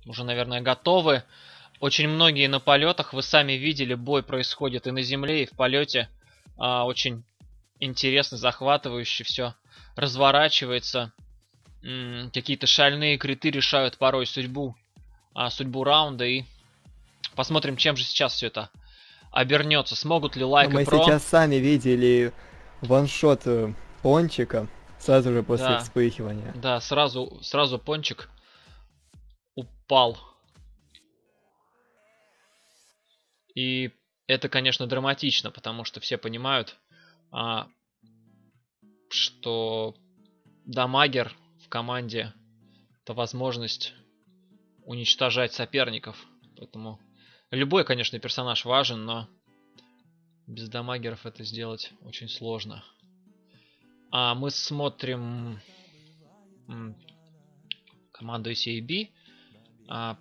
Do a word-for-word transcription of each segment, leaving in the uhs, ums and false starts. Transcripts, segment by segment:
уже, наверное, готовы. Очень многие на полетах, вы сами видели, бой происходит и на земле, и в полете. А, очень интересно, захватывающе все разворачивается. Какие-то шальные криты решают порой судьбу, а, судьбу раунда. И посмотрим, чем же сейчас все это обернется. Смогут ли Like Мы и Pro... сейчас сами видели ваншот Пончика сразу же после да, вспыхивания. Да, сразу, сразу Пончик упал. И это, конечно, драматично, потому что все понимают, а, что дамагер в команде — это возможность уничтожать соперников. Поэтому любой, конечно, персонаж важен, но без дамагеров это сделать очень сложно. А мы смотрим команду си эй би. А,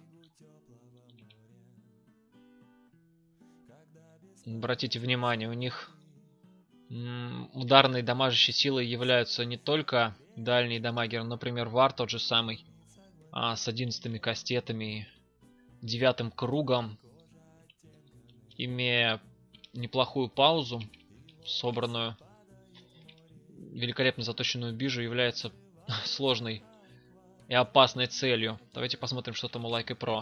обратите внимание, у них ударной дамажащей силой являются не только дальние дамагеры, например, Вар тот же самый, а, с одиннадцатыми кастетами, девятым кругом, имея неплохую паузу, собранную, великолепно заточенную бижу, является сложной и опасной целью. Давайте посмотрим, что там у Like и Pro.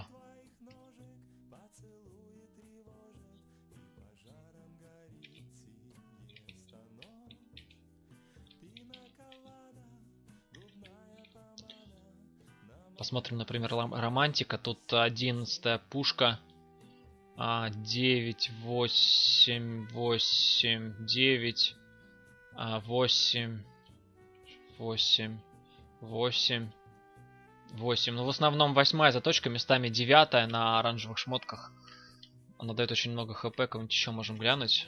Посмотрим, например, Романтика. Тут одиннадцатая пушка. девять, восемь, восемь, девять, восемь, восемь, восемь, восемь. Ну, в основном восьмая заточка, местами девятая на оранжевых шмотках. Она дает очень много хп, кого-нибудь еще можем глянуть.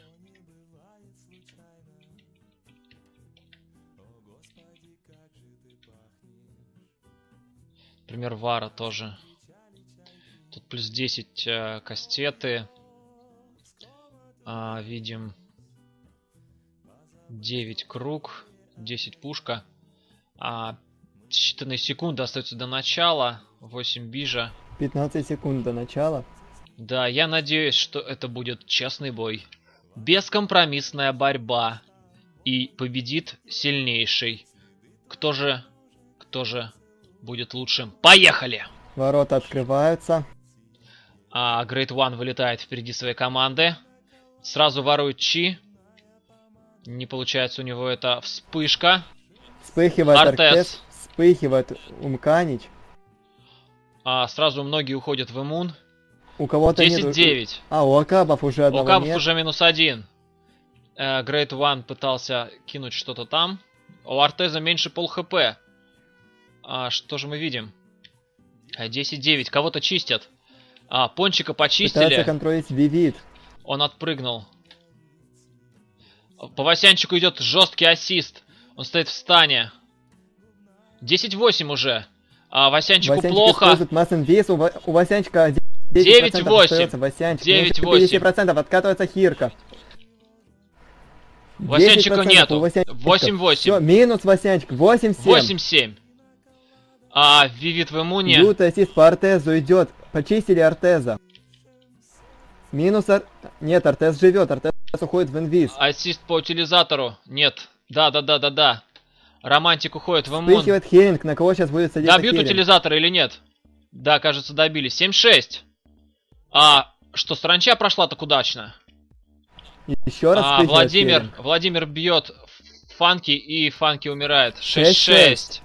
Например, Вара тоже. Тут плюс десять э, кастеты. А, видим девять круг, десять пушка. А, считанные секунды остаются до начала. восемь бижа. пятнадцать секунд до начала. Да, я надеюсь, что это будет честный бой. Бескомпромиссная борьба. И победит сильнейший. Кто же... Кто же... будет лучшим? Поехали! Ворота открываются. А Great One вылетает впереди своей команды. Сразу ворует Чи. Не получается у него это вспышка. Вспыхивает Артез. Артез. Вспыхивает Умканич. А, сразу многие уходят в иммун. У кого-то десять девять. А, у Акабов уже одного У Акабов нет. уже минус один. Э, Great One пытался кинуть что-то там. У Артеза меньше пол хп. А, что же мы видим? десять девять. Кого-то чистят. А, Пончика почистили. Пытается контролить Вивид. Он отпрыгнул. По Васянчику идет жесткий ассист. Он стоит в стане. десять восемь уже. А Васянчику Васянчик плохо. Масс-инвиз. У, Ва... у Васянчика девять восемь. девять восемь. пятьдесят процентов откатывается Хирка. Васянчика нету. восемь восемь. Все, минус Васянчик. восемь семь. восемь семь. А, Вивид в иммуне. Лютый ассист по Артезу идет. Почистили Артеза. Минус Ар... Нет, Артез живет. Артез уходит в инвиз. Ассист по утилизатору. Нет. Да, да, да, да, да. Романтик уходит в иммун. Вспыхивает Херинг. На кого сейчас будет садиться Добьют Херинг? утилизатора или нет? Да, кажется, добили. семь шесть. А, что, саранча прошла так удачно? Еще раз а, Владимир, Херинг. Владимир бьет Фанки, и Фанки умирает. шесть шесть.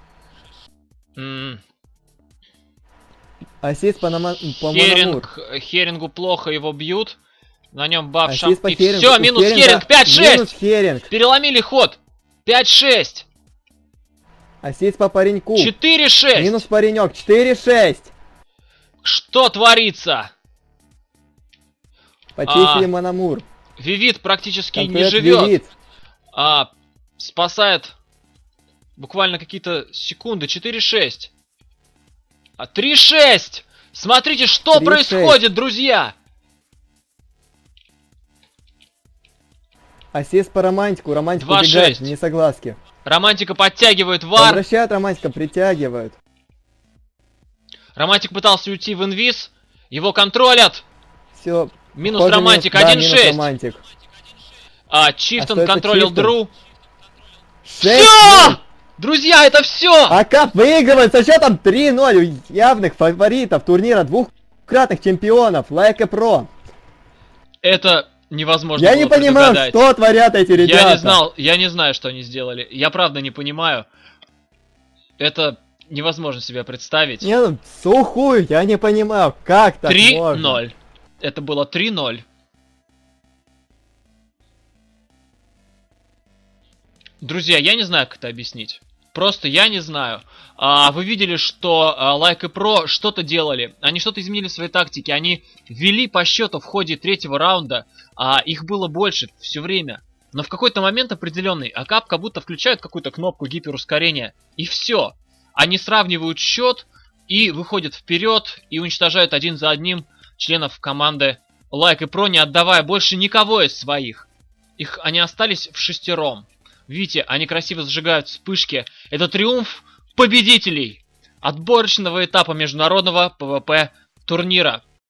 Ассист по, нама... по Херинг, Херингу плохо, его бьют. На нем баф шам... И все, минус Херинг, пять шесть. Минус Херинг. Переломили ход. пять шесть. Ассист по пареньку. четыре шесть. Минус паренек, четыре шесть. Что творится? Почистили а, Мономур. Вивид практически Конкрет не живет. Вивид. А, спасает буквально какие-то секунды. четыре шесть. А, три шесть. Смотрите, что происходит, друзья. Ассист по Романтику. Романтик убегает, не согласки. Романтика подтягивает Вар. Возвращает Романтика, притягивают. Романтик пытался уйти в инвиз. Его контролят. Все. Минус Романтик, один шесть. А, Чифтон а контролил Дру. Все! Друзья, это все! А как выигрывает со счетом три ноль у явных фаворитов турнира, двухкратных чемпионов, Like a Pro. Это невозможно Я было не понимаю, предугадать. что творят эти ребята. Я не знал, я не знаю, что они сделали. Я правда не понимаю. Это невозможно себе представить. Не, ну, сухую, я не понимаю, как так три можно. ноль. Это было три ноль. Друзья, я не знаю, как это объяснить. Просто я не знаю. А, вы видели, что а, Like a Pro что-то делали. Они что-то изменили в своей тактике. Они вели по счету в ходе третьего раунда. А их было больше все время. Но в какой-то момент определенный Акап как будто включают какую-то кнопку гиперускорения. И все. Они сравнивают счет и выходят вперед и уничтожают один за одним членов команды Like a Pro, не отдавая больше никого из своих. Их, они остались в шестером. Видите, они красиво зажигают вспышки. Это триумф победителей отборочного этапа международного пэ вэ пэ турнира.